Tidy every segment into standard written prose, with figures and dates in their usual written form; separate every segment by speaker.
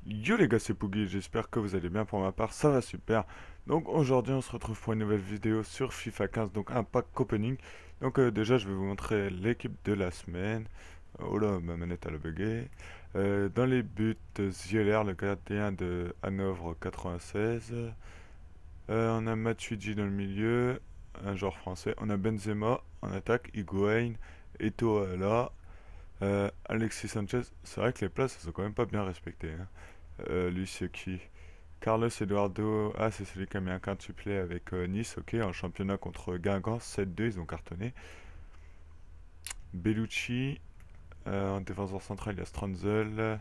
Speaker 1: Yo les gars, c'est Poogie, j'espère que vous allez bien. Pour ma part, ça va super. Donc aujourd'hui, on se retrouve pour une nouvelle vidéo sur FIFA 15, donc un pack opening. Donc déjà, je vais vous montrer l'équipe de la semaine. Oh là, ma manette elle a bugué. Dans les buts, Zieler, le gardien de Hanovre 96. On a Matuidi dans le milieu, un joueur français. On a Benzema en attaque, Higuain, Eto'o là. Alexis Sanchez, c'est vrai que les places, elles sont quand même pas bien respectées, hein. Lui, c'est qui? Carlos Eduardo. Ah, c'est celui qui a mis un quintuplé avec Nice, ok, en championnat contre Guingamp, 7-2, ils ont cartonné. Bellucci, en défenseur central, il y a Stranzel.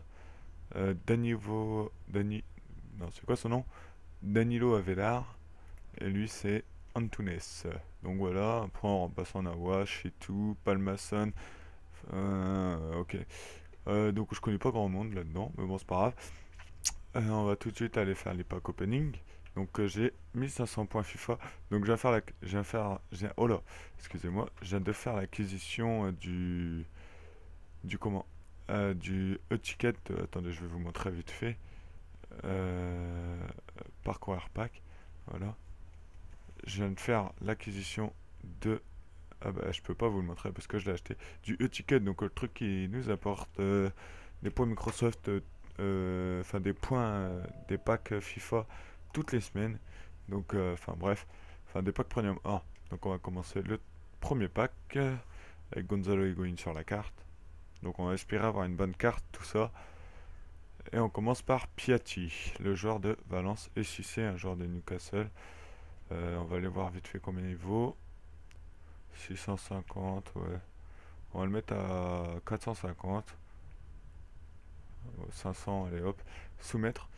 Speaker 1: Non, c'est quoi son nom? Danilo Avelar. Et lui, c'est Antunes. Donc voilà, après on repasse en Awash et tout, Palmason. Ok. Donc je connais pas grand monde là-dedans, mais bon, c'est pas grave. On va tout de suite aller faire les packs opening. Donc j'ai 1500 points FIFA. Donc je viens faire oh là, excusez-moi, je viens de faire l'acquisition du comment du e-ticket. Attendez, je vais vous montrer vite fait. Euh, Parcours pack. Voilà. Je viens de faire l'acquisition de. Ah bah je peux pas vous le montrer parce que je l'ai acheté. Du e-ticket, donc le truc qui nous apporte des points Microsoft, enfin des points, des packs FIFA toutes les semaines. Donc enfin bref, enfin des packs premium 1. Donc on va commencer le premier pack avec Gonzalo Higuain sur la carte. Donc on va espérer avoir une bonne carte, tout ça. Et on commence par Piatti, le joueur de Valence, et si c'est un joueur de Newcastle. On va aller voir vite fait combien il vaut. 650, ouais. On va le mettre à 450. 500, allez hop. Soumettre.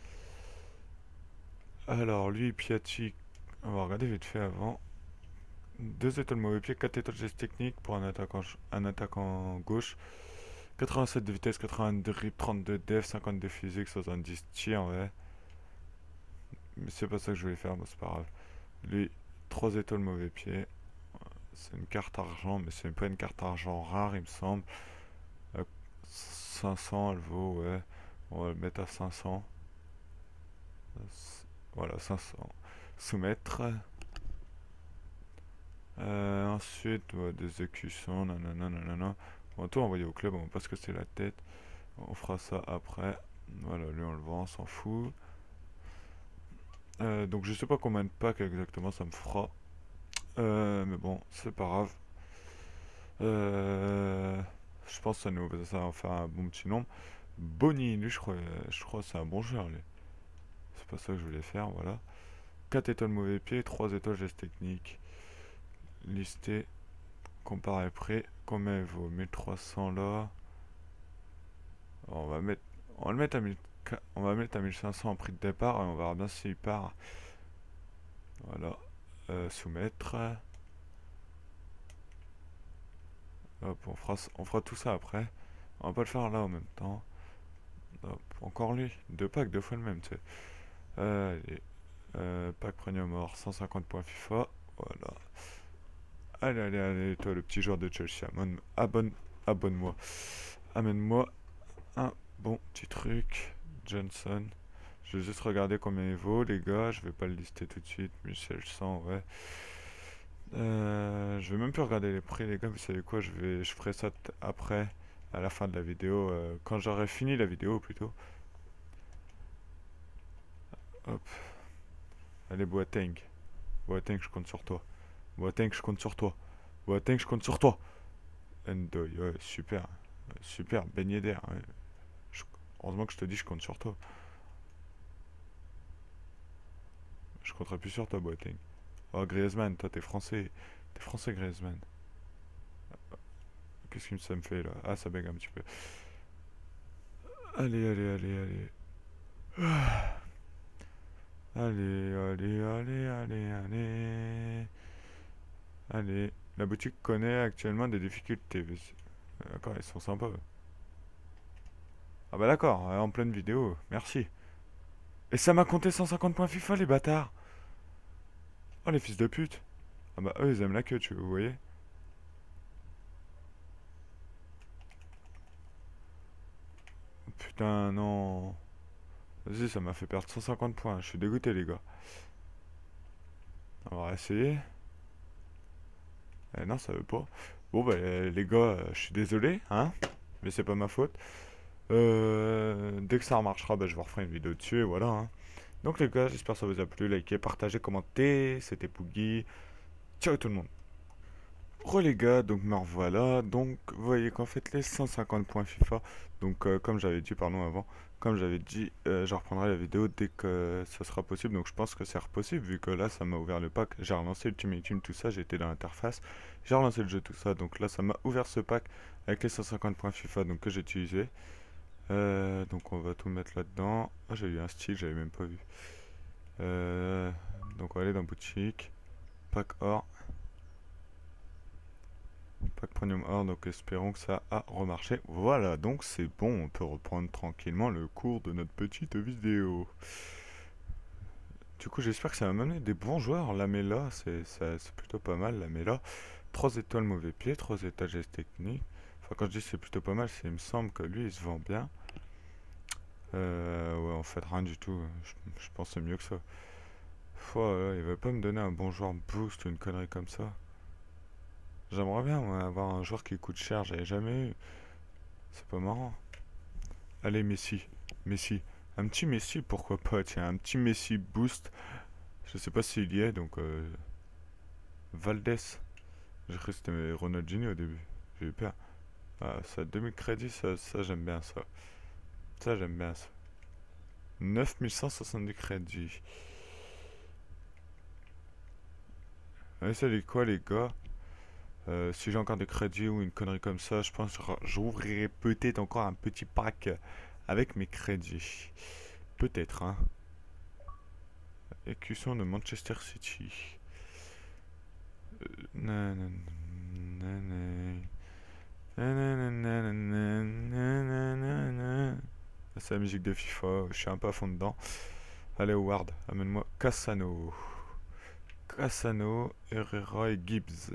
Speaker 1: Alors, lui, Piatti, on va regarder vite fait avant. 2 étoiles mauvais pied, 4 étoiles geste technique pour un attaquant gauche. 87 de vitesse, 82 dribble, 32 def, 52 physique, 70 tir, ouais. Mais c'est pas ça que je voulais faire, mais c'est pas grave. Lui, 3 étoiles mauvais pied. C'est une carte argent, mais c'est pas une carte argent rare, il me semble. 500, elle vaut, ouais. On va le mettre à 500. Voilà, 500. Soumettre. Ensuite, ouais, des écussons, nanana, nanana. On va tout envoyer au club, on va pas se casser la tête. On fera ça après. Voilà, lui on le vend, on s'en fout. Donc je sais pas combien de packs exactement ça me fera. Mais bon, c'est pas grave. Je pense que ça va en faire un bon petit nombre. Boni, lui je crois que c'est un bon joueur, lui. C'est pas ça que je voulais faire, voilà. 4 étoiles mauvais pied, 3 étoiles geste technique. Listé, comparé prix. Combien il vaut? 1300 là. On va mettre, on va le mettre à 1000, on va mettre à 1500 en prix de départ et on verra bien s'il part. Voilà. Soumettre. Hop, on fera tout ça après. On va pas le faire là en même temps. Hop, encore lui. 2 packs, 2 fois le même, tu sais. Allez. Pack premium mort, 150 points FIFA. Voilà. Allez, allez, allez, toi le petit joueur de Chelsea, abonne-moi. Amène-moi un bon petit truc. Johnson. Je vais juste regarder combien il vaut, les gars. Je vais pas le lister tout de suite. Michel 100, ouais. Je vais même plus regarder les prix, les gars. Vous savez quoi? Je ferai ça après, à la fin de la vidéo. Quand j'aurai fini la vidéo, plutôt. Hop. Allez, Boateng. Boateng, je compte sur toi. Boateng, je compte sur toi. Boateng, je compte sur toi. Endoy, ouais, super. Super, beignet d'air. Ouais. Je- Heureusement que je te dis, je compte sur toi. Je compterai plus sur toi, Boateng. Oh, Griezmann, toi, t'es français. T'es français, Griezmann. Qu'est-ce que ça me fait, là? Ah, ça bègue un petit peu. Allez, allez, allez, allez. Allez, allez, allez, allez, allez. Allez. La boutique connaît actuellement des difficultés. D'accord, ils sont sympas. Ah bah d'accord, en pleine vidéo. Merci. Et ça m'a compté 150 points FIFA, les bâtards. Oh, les fils de pute. Ah bah eux, ils aiment la queue, vous voyez. Putain, non. Vas-y, ça m'a fait perdre 150 points. Je suis dégoûté, les gars. On va essayer. Non, ça veut pas. Bon, bah, les gars, je suis désolé, hein. Mais c'est pas ma faute. Dès que ça remarchera, bah, je vous referai une vidéo dessus, et voilà, hein. Donc, les gars, j'espère que ça vous a plu. Likez, partagez, commentez. C'était Poogie. Ciao tout le monde. Re les gars, donc me revoilà. Donc vous voyez qu'en fait les 150 points FIFA, donc comme j'avais dit pardon avant, comme j'avais dit, je reprendrai la vidéo dès que ça sera possible. Donc je pense que c'est possible vu que là ça m'a ouvert le pack, j'ai relancé Ultimate Team, tout ça, j'ai été dans l'interface, j'ai relancé le jeu, tout ça. Donc là ça m'a ouvert ce pack avec les 150 points FIFA donc que j'ai utilisé. Donc on va tout mettre là-dedans. Ah, j'ai eu un style, j'avais même pas vu. Donc on va aller dans boutique, pack or. Pack Premium Or, donc espérons que ça a remarché. Voilà, donc c'est bon, on peut reprendre tranquillement le cours de notre petite vidéo. Du coup, j'espère que ça va m'amener des bons joueurs. Lamela, c'est plutôt pas mal, Lamela. 3 étoiles mauvais pied, 3 étages geste technique. Enfin, quand je dis c'est plutôt pas mal, c'est il me semble que lui, il se vend bien. Ouais, en fait, rien du tout. Je pense que c'est mieux que ça. Il va pas me donner un bon joueur boost ou une connerie comme ça. J'aimerais bien moi, avoir un joueur qui coûte cher, j'avais jamais eu. C'est pas marrant. Allez, Messi. Messi. Un petit Messi, pourquoi pas, tiens, un petit Messi boost. Je sais pas s'il y est, donc... Valdés. J'ai cru que c'était Ronaldinho au début. J'ai eu peur. Ah, ça, 2000 crédits, ça j'aime bien ça. Ça, j'aime bien ça. 9170 crédits. Allez, salut quoi, les gars? Si j'ai encore des crédits ou une connerie comme ça, je pense que j'ouvrirai peut-être encore un petit pack avec mes crédits. Peut-être, hein. Écusson de Manchester City. C'est la musique de FIFA, je suis un peu à fond dedans. Allez, Howard, amène-moi Cassano. Cassano, Herrera et Gibbs.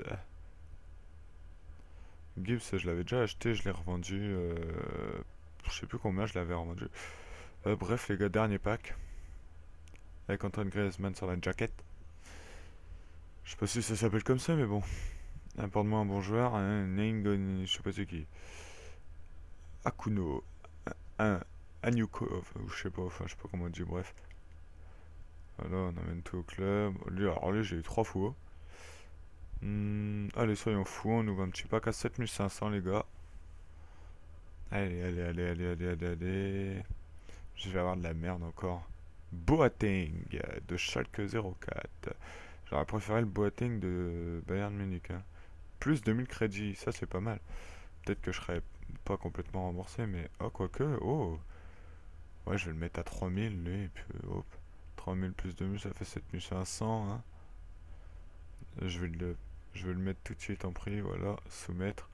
Speaker 1: Gibbs, je l'avais déjà acheté, je l'ai revendu. Je sais plus combien je l'avais revendu. Bref, les gars, dernier pack. Avec Antoine Griezmann sur la jaquette. Je sais pas si ça s'appelle comme ça, mais bon. Apporte-moi un bon joueur. Je sais pas c'est qui. Akuno. Un Anyuko. Enfin, je sais pas, comment on dit, bref. Voilà, on amène tout au club. Alors lui, j'ai eu 3 fois. Allez, soyons fous, on ouvre un petit pack à 7500, les gars. Allez, allez, allez, allez, allez, allez, allez. Je vais avoir de la merde encore. Boateng de Schalke 04. J'aurais préféré le Boateng de Bayern Munich. Hein. Plus 2000 crédits, ça c'est pas mal. Peut-être que je serais pas complètement remboursé, mais oh, quoique, oh. Ouais, je vais le mettre à 3000, lui, et puis hop. 3000 plus 2000, ça fait 7500. Hein. Je vais le mettre tout de suite en prix, voilà, soumettre.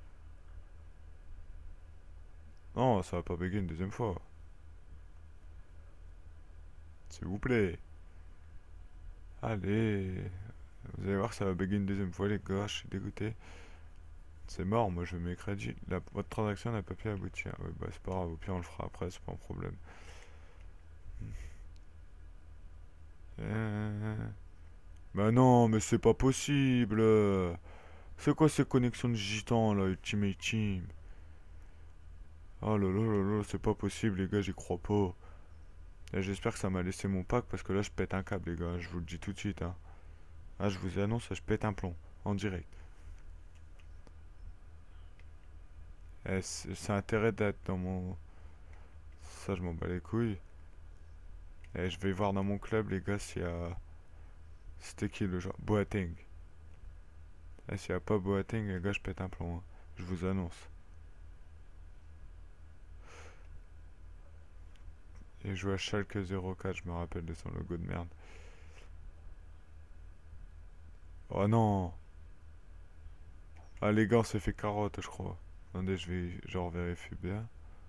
Speaker 1: Non, ça va pas bégayer une deuxième fois. S'il vous plaît. Allez. Vous allez voir que ça va bégayer une deuxième fois, les gars, je suis dégoûté. C'est mort, moi je mets crédit. Votre transaction n'a pas pu aboutir. Oui, bah c'est pas grave, au pire on le fera après, c'est pas un problème. Bah non, mais c'est pas possible. C'est quoi ces connexions de gitans là, Ultimate Team? Oh là là là là, c'est pas possible les gars, j'y crois pas. Et j'espère que ça m'a laissé mon pack parce que là je pète un câble les gars, je vous le dis tout de suite. Hein. Ah, je vous annonce, je pète un plomb en direct. C'est intérêt d'être dans mon... Ça, je m'en bats les couilles. Et je vais voir dans mon club, les gars, s'il y a... C'était qui le joueur? Boateng. Et s'il n'y a pas Boateng, les gars, je pète un plomb. Hein. Je vous annonce. Et je joue à Schalke 04, je me rappelle de son logo de merde. Oh non! Ah, les gars, on s'est fait carotte, je crois. Attendez, je vais genre vérifier bien.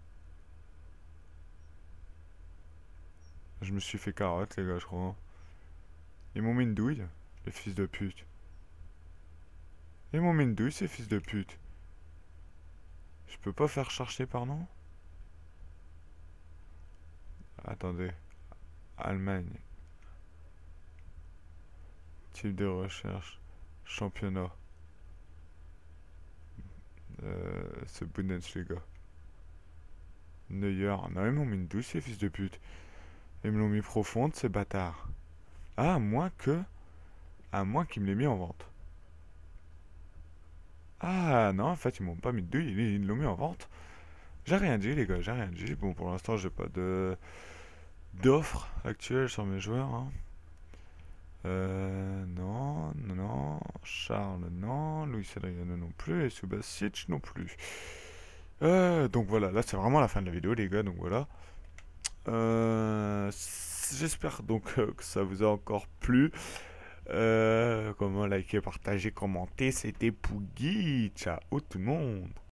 Speaker 1: Je me suis fait carotte, les gars, je crois. Ils m'ont mis une douille, les fils de pute. Ils m'ont mis une douille, ces fils de pute. Je peux pas faire chercher par nom? Attends. attendez. Allemagne. Type de recherche. Championnat. C'est Bundesliga. Neuer. Non, ils m'ont mis une douce, ces fils de pute. Ils me l'ont mis profonde, ces bâtards. Ah, à moins qu'ils me l'aient mis en vente. Ah, non, en fait, ils m'ont pas mis de douille, ils l'ont mis en vente. J'ai rien dit, les gars, j'ai rien dit. Bon, pour l'instant, j'ai pas d'offre actuelle sur mes joueurs, hein. Non, non, non. Charles, non. Luis Adriano non plus. Et Subasic non plus. Donc voilà, là c'est vraiment la fin de la vidéo, les gars. Donc voilà. J'espère donc que ça vous a encore plu. Comment liker, partager, commenter. C'était Pougui. Ciao tout le monde.